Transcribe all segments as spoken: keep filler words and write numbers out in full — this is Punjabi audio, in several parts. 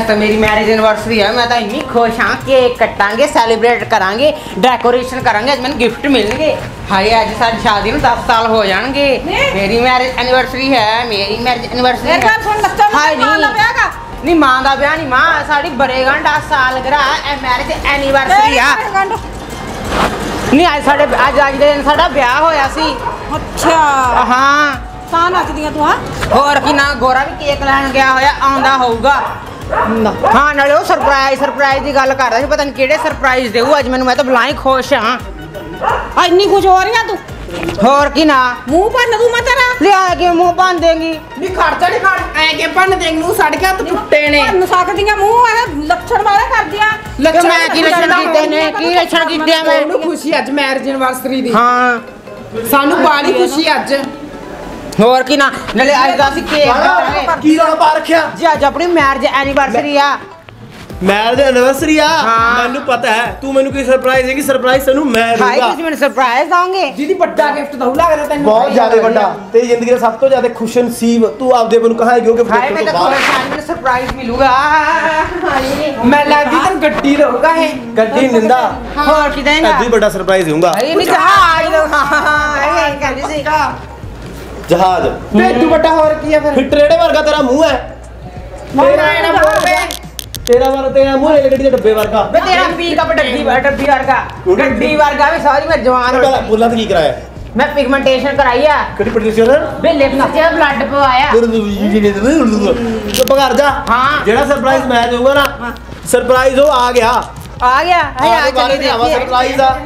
तो मेरी मैरिज एनिवर्सरी है, मैं तो इन्नी खुश हाँ। केक कटांगे, सेलिब्रेट करांगे, डेकोरेशन करांगे, अज मैंने गिफ्ट मिलने। हाय अज सारी शादी में दस साल हो जाएंगे। मेरी मैरिज एनिवर्सरी है, मेरी मैरिज एनिवर्सरी है। हाय नहीं नहीं मां का ब्याह नहीं, मां साड़ी बरेगा दस साल करा मैरिज एनिवर्सरी है। नहीं अज साढ़े अज अज दिन साढ़ा ब्याह होया सी। अच्छा हाँ ਤਾਂ ਨੱਚਦੀਆਂ ਤੂੰ। ਹਾਂ ਹੋਰ ਕੀ ਨਾ ਗੋਰਾ ਵੀ ਕੇਕ ਲੈਣ ਗਿਆ ਹੋਇਆ, ਆਉਂਦਾ ਹੋਊਗਾ। ਹਾਂ ਨਾਲੇ ਉਹ ਸਰਪ੍ਰਾਈਜ਼ ਸਰਪ੍ਰਾਈਜ਼ ਦੀ ਗੱਲ ਕਰਦਾ ਸੀ, ਪਤਾ ਨਹੀਂ ਕਿਹੜੇ ਸਰਪ੍ਰਾਈਜ਼ ਦੇਊ ਅੱਜ ਮੈਨੂੰ। ਮੈਂ ਤਾਂ ਬਲਾਈ ਖੁਸ਼ ਹਾਂ। ਆ ਇੰਨੀ ਖੁਸ਼ ਹੋ ਰਹੀ ਆ ਤੂੰ? ਹੋਰ ਕੀ ਨਾ ਮੂੰਹ ਭੰਨ ਦੂੰ ਮੈਂ ਤੇਰਾ। ਲਿਆ ਕੇ ਮੂੰਹ ਭੰਨ ਦੇਂਗੀ? ਨਹੀਂ ਖਰਚਾ ਨਹੀਂ ਖੜ ਐ ਕੇ ਭੰਨ ਦੇਂਗੀ? ਮੂੰਹ ਸੜ ਗਿਆ, ਤੂੰ ਟੁੱਟੇ ਨੇ ਭੰਨ ਸਕਦੀਆਂ ਮੂੰਹ। ਇਹ ਲੱਛਣ ਵਾਲੇ ਕਰਦੀਆਂ। ਲੱਛਣ ਮੈਂ ਕੀ ਲੱਛਣ ਕੀਤੇ ਨੇ? ਕੀ ਲੱਛਣ ਕੀਤੇ ਆ ਮੈਂ? ਮੈਨੂੰ ਖੁਸ਼ੀ ਅੱਜ ਮੈਰਿਜ ਐਨਵਰਸਰੀ ਦੀ। ਹਾਂ ਸਾਨੂੰ ਬਾਲੀ ਖੁਸ਼ੀ ਅੱਜ। ਹੋਰ ਕੀ ਨਾ ਨਾਲੇ ਅੱਜ ਦਾ ਅਸੀਂ ਕੇਕ ਕਟਾਂਗੇ। ਕੀ ਰੌਲਾ ਪਾ ਰੱਖਿਆ? ਜੀ ਅੱਜ ਆਪਣੀ ਮੈਰਿਜ ਐਨੀਵਰਸਰੀ ਆ। ਮੈਰਿਜ ਐਨਵਰਸਰੀ ਆ? ਮੈਨੂੰ ਪਤਾ ਹੈ ਤੂੰ ਮੈਨੂੰ ਕੀ ਸਰਪ੍ਰਾਈਜ਼ ਦੇਗੀ। ਸਰਪ੍ਰਾਈਜ਼ ਤੈਨੂੰ ਮੈਂ ਦੂੰਗਾ। ਹਾਏ ਤੁਸੀਂ ਮੈਨੂੰ ਸਰਪ੍ਰਾਈਜ਼ ਦੋਗੇ? ਜਿਹਦੀ ਵੱਡਾ ਗਿਫਟ ਦਊ ਲੱਗਦਾ ਤੈਨੂੰ। ਬਹੁਤ ਜ਼ਿਆਦਾ ਵੱਡਾ, ਤੇਰੀ ਜ਼ਿੰਦਗੀ ਦਾ ਸਭ ਤੋਂ ਜ਼ਿਆਦਾ ਖੁਸ਼ ਨਸੀਬ ਤੂੰ ਆਪਦੇ ਨੂੰ ਕਹਾਂਗੇ ਕਿ ਹਾਏ ਮੈਂ ਤਾਂ ਖੁਸ਼ ਹਾਂ, ਮੈਨੂੰ ਸਰਪ੍ਰਾਈਜ਼ ਮਿਲੂਗਾ। ਮੈਂ ਲੱਗਦੀ ਤੈਨੂੰ ਗੱਡੀ ਦਊਗਾ ਇਹ। ਗੱਡੀ ਨਿੰਦਾ ਹੋਰ ਕੀ ਦੇਣਾ? ਐਡੀ ਵੱਡਾ ਸਰਪ੍ਰਾਈਜ਼ ਦਊਂਗਾ। ਹਾਏ ਨਹੀਂ ਜਹਾਜ਼ ਦੋ। ਹਾਂ ਇਹ ਕਹਿੰਦੀ ਸੀ ਜਹਾਜ਼ ਤੇ ਤੂੰ ਵੱਡਾ ਹੋਰ ਕੀ ਆ ਫਿਰ? ਫਿਰ ਟਰੇੜੇ ਵਰਗਾ ਤੇਰਾ ਮੂੰਹ ਹੈ। ਤੇਰਾ ਨਾ ਬੋਲ ਵੇ। ਤੇਰਾ ਵਾਰ ਤੇਰਾ ਮੂੰਹ ਹੈ ਗੱਡੀ ਦੇ ਡੱਬੇ ਵਰਗਾ। ਵੇ ਤੇਰਾ ਪੀਕਅਪ ਡੱਬੀ ਡੱਬੀ ਵਰਗਾ ਗੱਡੀ ਵਰਗਾ ਵੀ ਸਾਰੀ ਮੈਂ ਜਵਾਨ ਪਹਿਲਾਂ ਬੋਲਾਂ ਤੇ ਕੀ ਕਰਾਇਆ? ਮੈਂ ਪਿਗਮੈਂਟੇਸ਼ਨ ਕਰਾਈ ਆ। ਕਿਹੜੀ ਪ੍ਰੋਡਿਊਸਰ? ਵੇ ਲਿਪਸ ਤੇ ਬਲੱਡ ਪਵਾਇਆ। ਚੁੱਪ ਕਰ ਜਾ। ਹਾਂ ਜਿਹੜਾ ਸਰਪ੍ਰਾਈਜ਼ ਮੈਂ ਦਊਂਗਾ ਨਾ, ਸਰਪ੍ਰਾਈਜ਼ ਉਹ ਆ ਗਿਆ ਆ ਗਿਆ। ਹਾਏ ਆ ਚੱਲੀ ਦੇਖੀ ਸਰਪ੍ਰਾਈਜ਼ ਆ।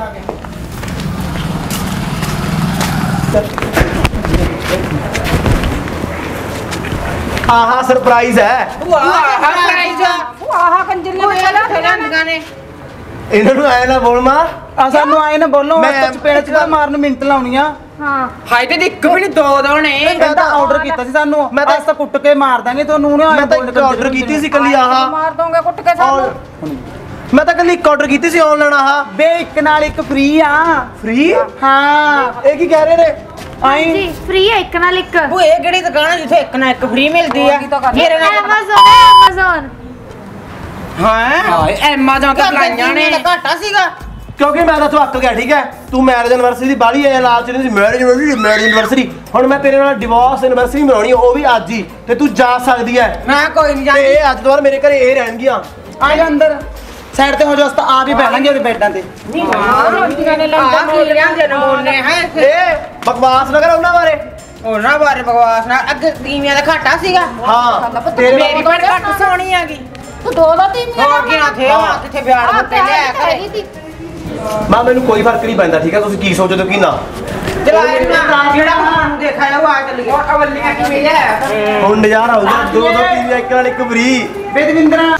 ਆਹਾ ਸਰਪ੍ਰਾਈਜ਼ ਹੈ। ਵਾਹ ਸਰਪ੍ਰਾਈਜ਼ ਆਹ ਕੰਜਰ ਨੇ ਵੇਲਾ ਨੇ। ਇਹਨਾਂ ਨੂੰ ਆਏ ਨਾ ਬੋਲ ਮਾਂ। ਆ ਸਾਨੂੰ ਆਏ ਨਾ ਬੋਲੋ। ਮੈਂ ਚਪੇੜ ਚ ਮਾਰਨ ਮਿੰਟ ਲਾਉਣੀਆਂ। ਹਾਂ ਹਾਏ ਤੇ ਇੱਕ ਵੀ ਨਹੀਂ ਦੋ ਦੋ ਨੇ। ਮੈਂ ਤਾਂ ਆਰਡਰ ਕੀਤਾ ਸੀ ਸਾਨੂੰ। ਮੈਂ ਤਾਂ ਤਾਂ ਕੁੱਟ ਕੇ ਮਾਰ ਦਾਂਗੇ ਤੁਹਾਨੂੰ। ਮੈਂ ਤਾਂ ਇੱਕ ਆਰਡਰ ਕੀਤੀ ਸੀ ਕੱਲੀ ਆਹਾ। ਮਾਰ ਦੋਗੇ ਕੁੱਟ ਕੇ ਸਾਨੂੰ। ਮੈਂ ਤਾਂ ਕੱਲੀ ਇੱਕ ਆਰਡਰ ਕੀਤੀ ਸੀ ਆਨਲਾਈਨ ਆਹਾ। ਬੇ ਇੱਕ ਨਾਲ ਇੱਕ ਫ੍ਰੀ ਆ। ਫ੍ਰੀ? ਹਾਂ ਇਹ ਕੀ ਕਹਿ ਰਹੇ ਨੇ? ਆਈ ਜੀ ਫ੍ਰੀ ਹੈ ਇੱਕ ਨਾਲ ਇੱਕ। ਉਹ ਇਹ ਕਿਹੜੀ ਦੁਕਾਨ ਹੈ ਜਿੱਥੇ ਇੱਕ ਨਾਲ ਇੱਕ ਫ੍ਰੀ ਮਿਲਦੀ ਆ? ਮੇਰੇ ਨਾਲ Amazon ਹੈ Amazon। ਹਾਂ ਹਾਏ ਐਮਾਜ਼ਨ ਤੇ ਬਲਾਈਆਂ ਨੇ। ਘਾਟਾ ਸੀਗਾ ਕਿਉਂਕਿ ਮੈਂ ਤਾਂ ਤੂੰ ਅੱਕ ਗਿਆ। ਠੀਕ ਹੈ ਤੂੰ ਮੈਰਿਜ ਐਨਵਰਸਰੀ ਦੀ ਬਾਲੀ ਐ ਲਾਲਚ ਨਹੀਂ ਸੀ। ਮੈਰਿਜ ਐਨਵਰਸਰੀ ਮੈਰਿਜ ਐਨਵਰਸਰੀ ਹੁਣ ਮੈਂ ਤੇਰੇ ਨਾਲ ਡਿਵੋਰਸ ਐਨਵਰਸਰੀ ਮਨਾਉਣੀ ਉਹ ਵੀ ਅੱਜ ਹੀ। ਤੇ ਤੂੰ ਜਾ ਸਕਦੀ ਐ। ਮੈਂ ਕੋਈ ਨਹੀਂ ਤੇ ਜਾਂਦੀ। ਇਹ ਅੱਜ ਤੋਂ ਬਾਅਦ ਮੇਰੇ ਘਰੇ ਇਹ ਰਹਿਣਗੀਆਂ। ਆ ਜਾ ਅੰਦਰ ਸਾਈਡ ਤੇ ਹੋ ਜਾ। ਉਸਤਾ ਆਪ ਹੀ ਬਹਿ ਲਾਂਗੇ ਉਹਦੇ ਬੈੱਡਾਂ ਤੇ। ਨਹੀਂ ਮਾਂ ਰੋਟੀਆਂ ਨੇ ਲੰਦਾ ਮੋਲੀਆਂ ਦੇ ਨਮੂਨੇ ਹੈ। ਇਹ ਬਕਵਾਸ ਨਾ ਕਰ ਉਹਨਾਂ ਬਾਰੇ। ਉਹਨਾਂ ਬਾਰੇ ਬਕਵਾਸ ਨਾ। ਅੱਗੇ ਤੀਵੀਆਂ ਦਾ ਘਾਟਾ ਸੀਗਾ। ਹਾਂ ਤੇਰੇ ਮੇਰੀ ਬੜੀ ਘੱਟ ਸੋਹਣੀ ਆ ਗਈ। ਤੂੰ ਦੋ ਦੋ ਤਿੰਨ ਹੋਰ ਕੀ ਨਾ ਥੇ ਹਾਂ ਕਿੱਥੇ ਵਿਆਹ ਦੇ ਉੱਤੇ ਲਿਆ ਕਰੇ। ਮਾਂ ਮੈਨੂੰ ਕੋਈ ਫਰਕ ਨਹੀਂ ਪੈਂਦਾ। ਠੀਕ ਹੈ ਤੁਸੀਂ ਕੀ ਸੋਚਦੇ ਹੋ ਕੀ ਨਾ। ਚਲਾ ਇਹਨਾਂ ਜਿਹੜਾ ਨੂੰ ਦੇਖਾ ਜਾਓ ਆ ਚੱਲ ਗਿਆ। ਅਵਲੀਆਂ ਕਿਵੇਂ ਲਿਆ ਹੁਣ ਨਜ਼ਾਰਾ ਆਊਗਾ। ਦੋ ਦੋ ਤਿੰਨ ਇੱਕ ਨਾਲ ਇੱਕ ਫ੍ਰੀ। ਬੇਦਵਿੰਦਰਾ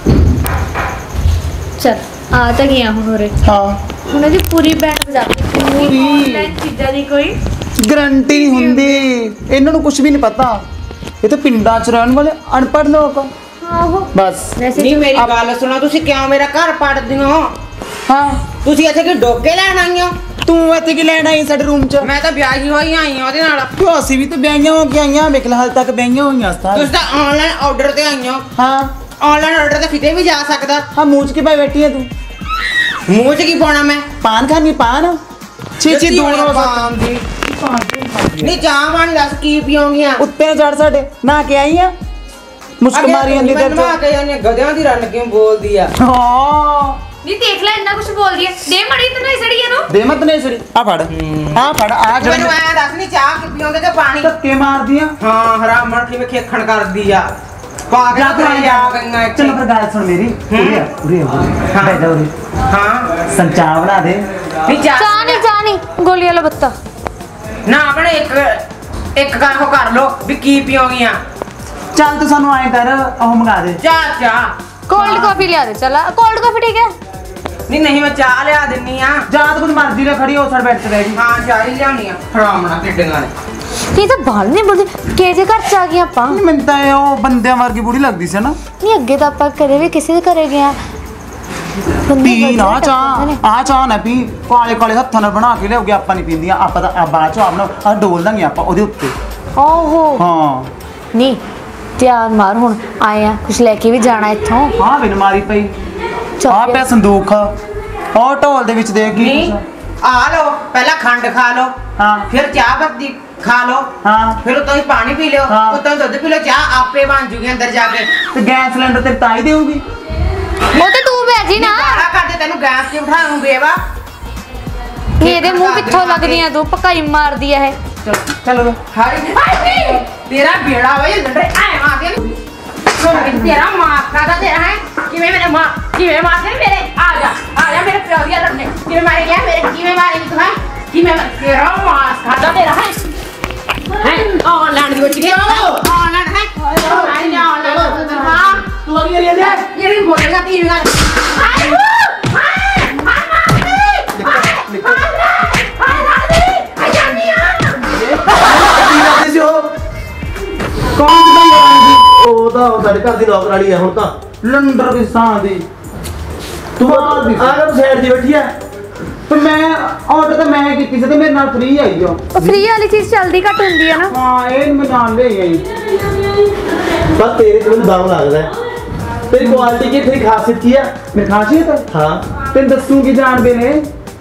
ਚਲ ਆ ਤਾਂ ਗਿਆ ਹੁਣ ਉਰੇ। ਹਾਂ ਹੁਣ ਇਹਦੀ ਪੂਰੀ ਬੈਂਡ ਵਜਾ ਕੇ ਪੂਰੀ ਆਨਲਾਈਨ ਚੀਜ਼ਾਂ ਦੀ ਕੋਈ ਗਰੰਟੀ ਨਹੀਂ ਹੁੰਦੀ। ਇਹਨਾਂ ਨੂੰ ਕੁਝ ਵੀ ਨਹੀਂ ਪਤਾ। ਇਹ ਤਾਂ ਪਿੰਡਾਂ 'ਚ ਰਹਿਣ ਵਾਲੇ ਅਨਪੜ੍ਹ ਲੋਕ। ਆਹੋ ਬਸ ਵੈਸੇ ਨਹੀਂ ਮੇਰੀ ਗੱਲ ਸੁਣੋ। ਤੁਸੀਂ ਕਿਉਂ ਮੇਰਾ ਘਰ ਪੜਦੇ ਹੋ? ਹਾਂ ਤੁਸੀਂ ਇੱਥੇ ਕਿ ਡੋਕੇ ਲੈਣ ਆਈ ਹੋ? ਤੂੰ ਇੱਥੇ ਕੀ ਲੈਣ ਆਈ ਸਾਡੇ ਰੂਮ 'ਚ? ਮੈਂ ਤਾਂ ਵਿਆਹੀ ਹੋਈ ਆਈ ਹਾਂ ਉਹਦੇ ਨਾਲ। ਤੂੰ ਅਸੀਂ ਵੀ ਤਾਂ ਵਿਆਹੀਆਂ ਹੋ ਕੇ ਆਈਆਂ। ਵੇਖ ਲੈ ਹਾਲ ਤੱਕ ਵਿਆਹੀਆਂ ਹੋਈਆਂ ਸਾਰ। ਤੁਸੀਂ ਤਾਂ ਆਨਲਾਈਨ ਆਰਡਰ ਤੇ ਆਈ ਹੋ। ਹਾਂ ਆਨਲਾਈਨ ਆਰਡਰ ਤੇ ਕਿਤੇ ਵੀ ਜਾ ਸਕਦਾ। ਹਾਂ ਮੂੰਹ 'ਚ ਕੀ ਪਾਈ ਬੈਠੀ ਹੈ ਤੂੰ? ਮੂੰਹ 'ਚ ਕੀ ਪਾਉਣਾ ਮੈਂ? ਪਾਨ ਖਾਣੀ ਪਾਨ। ਛੇ ਛੇ ਦੂਰ ਹੋ ਪਾਨ ਦੀ। ਨਹੀਂ ਚਾਹ ਪਾਣੀ ਦੱਸ ਕੀ ਪੀਓਗੀਆਂ? ਉੱਤੇ ਚੜ ਸਾਡੇ ਨਾ ਕੇ ਆਈ ਆ। ਮੁਸ਼ਕ ਮਾਰੀ ਜਾਂਦੀ ਤੇ ਮੈਂ ਕੇ ਜਾਂਦੀ ਗਧਿਆਂ ਦੀ ਰੰਨ ਕਿਉਂ ਬੋਲਦੀ ਆ? ਹਾਂ ਨਹੀਂ ਦੇਖ ਲੈ ਇੰਨਾ ਕੁਝ ਬੋਲਦੀ ਹੈ। ਦੇ ਮੜੀ ਤੈਨੂੰ ਇਸ ਸੜੀ ਇਹਨੂੰ। ਦੇ ਮਤ ਨਹੀਂ ਸੜੀ। ਆ ਫੜ ਆ ਫੜ ਆ ਮੈਨੂੰ ਜਿਹੜਾ ਐ ਦੱਸ ਨਹੀਂ ਚਾਹ ਕਿ ਪੀਓਗੇ ਕਿ ਪਾਣੀ? ਧੱਕੇ ਮਾਰਦੀਆਂ। ਹਾਂ ਹਰਾਮ ਮਰ ਕਿਵੇਂ ਖੇਖਣ ਕਰਦੀ ਆ। ਪਾ ਕੇ ਜਾ ਤੇ ਆ ਗਈਆਂ ਇੱਥੇ। ਚਲੋ ਫਿਰ ਗੱਲ ਸੁਣ ਮੇਰੀ। ਉਰੇ ਆ ਉਰੇ ਆ ਬੈਠ ਜਾ ਉਰੇ। ਹਾਂ ਸੰਚਾਰ ਬਣਾ ਦੇ। ਨਹੀਂ ਚਾਹ ਚਾਹ ਨਹੀਂ ਚਾਹ ਨਹੀਂ ਗੋਲੀ ਵਾਲਾ ਬੱਤਾ। ਨਾ ਆਪਣੇ ਇੱਕ ਇੱਕ ਕਰ ਉਹ ਕਰ ਲੋ ਵੀ ਕੀ ਪੀਓਗੀਆਂ। ਚੱਲ ਤੂੰ ਸਾਨੂੰ ਐਂ ਕਰ ਉਹ ਮੰਗਾ ਦੇ। ਚਾਹ ਚਾਹ ਕੋਲਡ ਕਾਫੀ ਲਿਆ ਦੇ ਚਲ। ਕੋਲਡ ਕਾਫੀ ਠੀਕ ਹੈ। ਨਹੀਂ ਨਹੀਂ ਮੈਂ ਚਾਹ ਲਿਆ ਦਿੰਨੀ ਆ। ਜਾਤ ਕੁਝ ਮਰਜ਼ੀ ਨਾਲ ਖੜੀ ਹੋ ਸਾਡੇ ਬੈਠ ਤੇ ਬੈਠ ਗਈ। ਹਾਂ ਚਾਹ ਹੀ ਲਿਆਉਣੀ ਆ। ਹਰਾਮ ਨਾ ਢਿੱਡਾਂ ਨੇ। ਇਹ ਤਾਂ ਬਾਲ ਨਹੀਂ ਬੋਲਦੇ ਕਿ ਜੇ ਘਰ ਚ ਆ ਗਏ ਆਪਾਂ। ਮੈਨੂੰ ਤਾਂ ਇਹ ਉਹ ਬੰਦਿਆਂ ਵਰਗੀ ਬੁੜੀ ਲੱਗਦੀ ਸੀ ਨਾ। ਨਹੀਂ ਅੱਗੇ ਤਾਂ ਆਪਾਂ ਕਦੇ ਵੀ ਕਿਸੇ ਦੇ ਘਰੇ ਗਏ ਆ। ਪੀ ਨਾ ਚਾਹ ਆ ਚਾਹ ਨਾ ਪੀ। ਕਾਲੇ ਕਾਲੇ ਹੱਥਾਂ ਨਾਲ ਬਣਾ ਕੇ ਲਿਆਓਗੇ। ਆਪਾਂ ਨਹੀਂ ਪੀਂਦੀਆਂ। ਆਪਾਂ ਤਾਂ ਬਾਅਦ ਚੋਂ ਆਪਣਾ ਆ ਡੋਲ ਦਾਂਗੇ ਆਪਾਂ ਉਹਦੇ ਉੱਤੇ। ਓਹੋ ਹਾਂ ਨਹੀਂ ਧਿਆਨ ਮਾਰ ਹੁਣ ਆਏ ਆ ਕੁਝ ਲੈ ਕੇ ਵੀ ਜਾਣਾ ਇੱਥੋਂ। ਹਾਂ ਬਿਨ ਮਾਰੀ ਪਈ ਚੱਲ ਆ ਪਿਆ ਸੰਦੂਕ ਉਹ ਢੋਲ ਦੇ ਵਿੱਚ ਦੇਗੀ ਨਹੀਂ ਆ ਲਓ ਪਹਿਲਾਂ ਖੰਡ ਖਾ ਲਓ ਹਾਂ ਫਿਰ ਚਾਹ ਪੱਤੀ ਖਾ ਲਓ ਹਾਂ ਫਿਰ ਉਤੋਂ ਹੀ ਪਾਣੀ ਪੀ ਲਿਓ ਹਾਂ। ਉਤੋਂ ਦੁੱਧ ਪੀ ਲਓ ਚਾਹ ਆਪੇ ਬਣ ਜੂਗੀ ਅੰਦਰ ਜਾ ਕੇ ਤੇ ਗੈਸ ਸਿਲੰਡਰ ਤੇ ਤਾਂ ਹੀ ਦੇਊਗੀ ਉਹ ਤੇ ਤੂੰ ਬਹਿ ਜੀ ਨਾ ਕਾਲਾ ਕਰਦੇ ਤੈਨੂੰ ਗੈਸ ਤੇ ਬਿਠਾਉਂਗੇ ਵਾ ਇਹਦੇ ਮੂੰਹ ਕਿੱਥੋਂ ਲੱਗਦੀਆਂ ਤੂੰ ਪਕਾਈ ਮਾਰਦੀ ਆ ਇਹ। ਚਲ ਚਲੋ ਹਾਏ ਹਾਏ ਤੇਰਾ ਬੇੜਾ ਵੇ ਲੰਡੇ ਐ ਮਾਰ ਦੇ ਤੇਰਾ ਮਾਂ ਖਾਦਾ ਤੇਰਾ ਹੈ ਕਿਵੇਂ ਮੇਰੇ ਮਾਂ ਕਿਵੇਂ ਮਾਰ ਦੇ ਮੇਰੇ ਆ ਜਾ ਆ ਜਾ ਮੇਰੇ ਪਿਓ ਦੀ ਲੜਨੇ ਕਿਵੇਂ ਮਾਰੇ ਗਿਆ ਮੇਰੇ ਕਿਵੇਂ ਮਾਰੇਗੀ ਤੂੰ ਹੈ ਕਿਵੇਂ ਤੇਰਾ ਮਾਂ ਖਾਦਾ ਤੇਰਾ ਹੈ ਹੈ ਆਨਲਾਈਨ ਦੀ ਬੱਚੀ ਆਨਲਾਈਨ ਹੈ ਆਨਲਾਈਨ ਆਨਲਾਈਨ ਹਾਂ ਤੂੰ ਅਗੀ ਰਹੀ ਹੈ ਇਹ ਵੀ ਬੋਲੇਗਾ ਤੀਨ ਗੱਲ ਹਾਏ ਹਾਏ ਉਹਦਾ ਉਹ ਸਾਡੇ ਘਰ ਦੀ ਨੌਕਰਾਨੀ ਆ ਹੁਣ ਤਾਂ ਲੰਡਰ ਦੀ ਸਾਂ ਦੀ ਤੂੰ ਆ ਕੇ ਸਾਈਡ ਦੀ ਬੈਠੀ ਆ ਤੇ ਮੈਂ ਆਰਡਰ ਤਾਂ ਮੈਂ ਕੀਤੀ ਸੀ ਤੇ ਮੇਰੇ ਨਾਲ ਫ੍ਰੀ ਆਈ ਜੋ ਉਹ ਫ੍ਰੀ ਵਾਲੀ ਚੀਜ਼ ਜਲਦੀ ਘੱਟ ਹੁੰਦੀ ਆ ਨਾ। ਹਾਂ ਇਹ ਮੈਂ ਨਾਲ ਲੈ ਆਈ ਬਸ ਤੇਰੇ ਤੇ ਮੈਨੂੰ ਦਮ ਲੱਗਦਾ ਹੈ। ਤੇਰੀ ਕੁਆਲਿਟੀ ਕੀ ਤੇਰੀ ਖਾਸੀਅਤ ਕੀ ਆ ਮੇਰੀ ਖਾਸੀਅਤ ਹਾਂ ਤੈਨੂੰ ਦੱਸੂਗੀ ਜਾਣਦੇ ਨੇ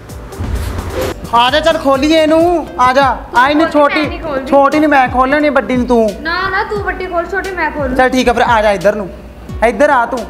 ਆ ਜਾ ਚੱਲ ਖੋਲੀਏ ਇਹਨੂੰ ਆ ਜਾ ਆ ਇਹਨੂੰ ਛੋਟੀ ਛੋਟੀ ਨਹੀਂ ਮੈਂ ਖੋਲਣੀ ਵੱਡੀ ਨਹੀਂ ਤੂੰ ਨਾ ਨਾ ਤੂੰ ਵੱਡੀ ਖੋਲ ਛੋਟੀ ਮੈਂ ਖੋਲ ਚੱਲ ਠੀਕ ਹੈ ਫਿਰ ਆ ਜਾ ਇੱਧਰ ਨੂੰ ਇੱਧਰ ਆ ਤੂੰ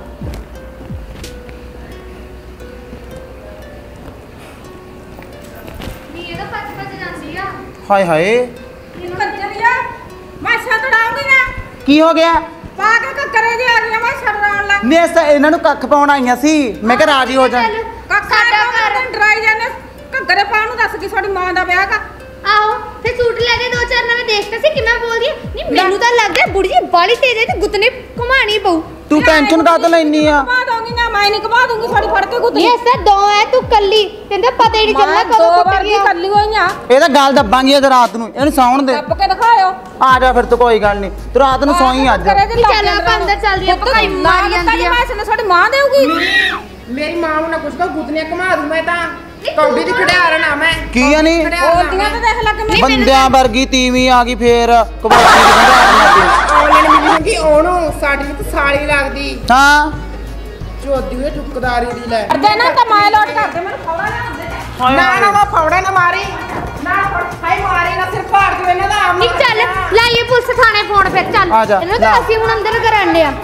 ਨਹੀਂ ਇਹਦਾ ਪੱਜ ਪੱਜ ਜਾਂਦੀ ਆ। ਹਾਏ ਹਾਏ ਕੰਜਰੀਆ ਮੈਂ ਛੱਡਾਉਂਗੀ ਨਾ ਕੀ ਹੋ ਗਿਆ ਪਾ ਕੇ ਕੱਕਰੇ ਦੀ ਆ ਗਈਆਂ ਮੈਂ ਛੱਡਾਉਣ ਲੱਗ ਨੇ ਅਸਾਂ ਇਹਨਾਂ ਨੂੰ ਕੱਖ ਪਾਉਣ ਆਈਆਂ ਸੀ ਮੈਂ ਕਿਹਾ ਰਾਜੀ ਹੋ ਜਾ ਕੱਕਾ ਦਾ ਡਰਾਈ ਜਾਂਦੇ ਕੱਕਰੇ ਪਾਉਣ ਨੂੰ ਦੱਸ ਕੀ ਤੁਹਾਡੀ ਮਾਂ ਦਾ ਵਿਆਹ ਕਾ ਆਓ ਤੇ ਸੂਟ ਲੈ ਦੇ ਦੋ ਚਾਰ ਨਵੇਂ ਦੇਖਤਾ ਸੀ ਕਿੰਨਾ ਬੋਲਦੀ ਆ। ਨਹੀਂ ਮੈਨੂੰ ਤਾਂ ਲੱਗਦਾ ਬੁੜੀ ਬਾਲੀ ਤੇਜ਼ ਹੈ ਤੇ ਗੁੱਤਨੇ ਘੁਮਾਣੀ ਪਊ। ਤੂੰ ਟੈਨਸ਼ਨ ਕਾਹਤੋਂ ਲੈਣੀ ਆ ਘੁਮਾ ਦਊਂਗੀ ਨਾ ਮੈਂ ਨਹੀਂ ਘੁਮਾ ਦੂੰਗੀ ਤੁਹਾਡੀ ਫੜ ਕੇ ਗੁੱਤ ਨਹੀਂ ਐਸਾ ਦੋ ਹੈ ਤੂੰ ਕੱਲੀ ਤੈਨੂੰ ਤਾਂ ਪਤਾ ਹੀ ਨਹੀਂ ਚੱਲਣਾ ਕਦੋਂ ਦੋ ਕੁੱਟ ਵਾਰ ਦੀ ਗਿਆ। ਕੱਲੀ ਹੋਈਆਂ ਇਹ ਤਾਂ ਗੱਲ ਦੱਬਾਂਗੀ ਅੱਜ ਰਾਤ ਨੂੰ ਇਹਨੂੰ ਸੌਣ ਦੇ ਦੱਬ ਕੇ ਦਿਖਾਇਓ ਆ ਜਾ ਫਿਰ ਤੂੰ ਕੋਈ ਗੱਲ ਨਹੀਂ ਤੂੰ ਰਾਤ ਨੂੰ ਸੌਈ ਅੱਜ ਨਹੀਂ ਚੱਲ ਆਪਾਂ ਅੰਦਰ ਚੱਲਦੀ ਆ ਪਕਾਈ ਮਾਰੀ ਜਾਂਦੀ ਆ। ਮੈਂ ਸੁਣ ਤੁਹਾਡੀ ਮਾਂ ਦੇਊਗੀ ਮੇਰੀ ਮਾਂ ਨੂੰ ਨਾ ਕੁਛ ਕੋ ਗੁੱਤਨੀਆਂ ਘੁਮਾ ਦੂੰ ਮੈਂ ਤਾਂ ਕੌਡੀ ਦੀ ਖੜਿਆਰ ਨਾ ਮੈਂ ਕੀ ਆ ਨਹੀਂ ਬੋਲਦੀਆਂ ਤਾਂ ਦੇਖ ਲੱਗ ਮੈਂ ਬੰਦਿਆਂ ਵਰਗੀ ਤੀਵੀਂ ਆ ਗਈ ਫੇਰ ਕਬੱਡੀ ਦੀ ਖੰਡਾ ਆਨਲਾਈਨ ਮਿਲੀ ਕਿ ਉਹਨੂੰ ਸਾਡੀ ਨੂੰ ਤਾਂ ਸਾਲੀ ਲੱਗਦੀ ਹਾਂ ਚੋਦੀ ਉਹ ਠੁਕਦਾਰੀ ਦੀ ਲੈ ਕਰਦੇ ਨਾ ਤਾਂ ਮੈਂ ਲੋਟ ਕਰਦੇ ਮੈਨੂੰ ਫੌੜਾ ਲਿਆਉਂਦੇ ਨਾ ਨਾ ਮੈਂ ਫੌੜਾ ਨਾ ਮਾਰੀ ਨਾ ਹਾਈ ਮਾਰੀ ਨਾ ਸਿਰ ਪਾੜ ਦਿਓ ਇਹਨਾਂ ਦਾ ਆਮ ਨਹੀਂ ਚੱਲ ਲਾਈਏ ਪੁਲਿਸ ਥਾਣੇ ਫੋਨ ਫਿਰ ਚੱਲ ਆ ਜਾ, ਇਹਨੂੰ ਤਾਂ ਜਾ। ਅਸੀਂ ਹੁਣ ਅੰਦਰ ਕਰਨ ਲਿਆ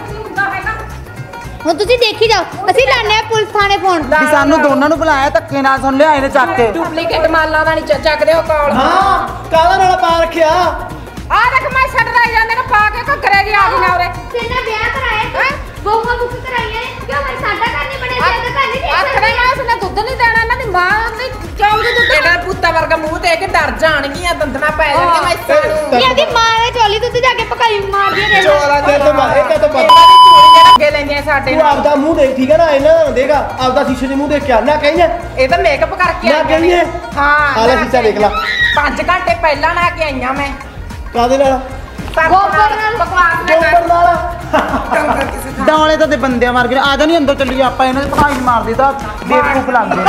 ਹੁਣ ਤੁਸੀਂ ਦੇਖੀ ਜਾਓ ਅਸੀਂ ਲਾਣੇ ਆ ਪੁਲਿਸ ਥਾਣੇ ਫੋਨ। ਵੀ ਸਾਨੂੰ ਦੋਨਾਂ ਨੂੰ ਬੁਲਾਇਆ ਧੱਕੇ ਨਾਲ ਸਾਨੂੰ ਲਿਆਏ ਨੇ ਚੱਕ ਕੇ ਡੁਪਲੀਕੇਟ ਮਾਲਾਂ ਦਾ ਨਹੀਂ ਚੱਕਦੇ ਉਹ ਕਾਲ ਹਾਂ ਕਾਹਦਾ ਨਾਲ ਪਾ ਰੱਖਿਆ ਆ ਦੇਖ ਮੈਂ ਛੱਡਦਾ ਜਾਂਦੇ ਨੇ ਪਾ ਕੇ ਘੱਗਰੇ ਦੀ ਆ ਗਈ ਨਾ ਉਰੇ ਤੇਰਾ ਵਿਆਹ ਕਰਾਇਆ ਤੂੰ ਬਹੂਆਂ ਬੁੱਕ ਕਰਾਈਆਂ ਨੇ ਕਿਉਂ ਮੈਂ ਸਾਡਾ ਘਰ ਨਹੀਂ ਬਣਿਆ ਸੀ ਇਹਦਾ ਘਰ ਨਹੀਂ ਆਖੜੇ ਦੇਖ ਮੈਂ ਉਸਨੇ ਦੁੱਧ ਨਹੀਂ ਦੇਣਾ ਇਹਨਾਂ ਦੀ ਮਾਂ ਨਹੀਂ ਚਾਉਂਦੀ ਦੁੱਧ ਤੇਰਾ ਪੁੱਤਾ ਵਰਗਾ ਮੂੰਹ ਤੇ ਕੇ ਡਰ ਜਾਣਗੀਆਂ ਦੰਦਨਾ ਪੈ ਜਾਣਗੀਆਂ ਮੈਂ ਇਸ ਨੂੰ ਇਹਦੀ ਮਾਂ ਨੇ ਚੋਲੀ ਦੁੱਧ ਜਾ ਕੇ ਪਕਾਈ ਮਾਰਦੀ ਨੇ ਚੋਰਾ ਦੇ ਤੋਂ ਬਾਹਰ ਇਹ ਤਾਂ ਇਹਨਾਂ ਦੀ ਚੂੜੀ ਜਿਹੜਾ ਅੱਗੇ ਲੈਂਦੀਆਂ ਸਾਡੇ ਤੂੰ ਨੂੰ ਆਪਦਾ ਮੂੰਹ ਦੇਖ ਠੀਕ ਹੈ ਨਾ ਇਹਨਾਂ ਨੂੰ ਦੇਗਾ ਆਪਦਾ ਸ਼ੀਸ਼ੇ 'ਚ ਮੂੰਹ ਦੇਖ ਕੇ ਆ ਨਾ ਕਹੀਏ ਇਹ ਤਾਂ ਮੇਕਅਪ ਕਰਕੇ ਨਾ ਆਈਆਂ ਨੇ। ਕਹੀਏ ਹਾਂ ਆ ਲੈ ਨਹਾ ਸ਼ੀਸ਼ਾ ਕੇ ਦੇਖ ਲਾ ਪੰਜ ਘੰਟੇ ਪਹਿਲਾਂ ਨਾ ਕੇ ਆਈਆਂ ਮੈਂ ਕਾਹਦੇ ਨਾਲ ਗੋਬਰ ਨਾਲ ਬਕਵਾਸ ਨਾ ਗੋਬਰ ਨਾਲ ਕਰ ਕਿਸੇ ਥਾਂ ਡੌਲੇ ਤਾਂ ਤੇ ਬੰਦਿਆਂ ਵਰਗੇ ਨੇ। ਆ ਜਾ ਨਹੀਂ ਅੰਦਰ ਚੱਲੀਏ ਆਪਾਂ ਇਹਨਾਂ ਦੇ ਪਕਾਈ ਮਾਰਦੀ ਤਾਂ ਬੇਵਕੂਫ ਲੱਗਦੇ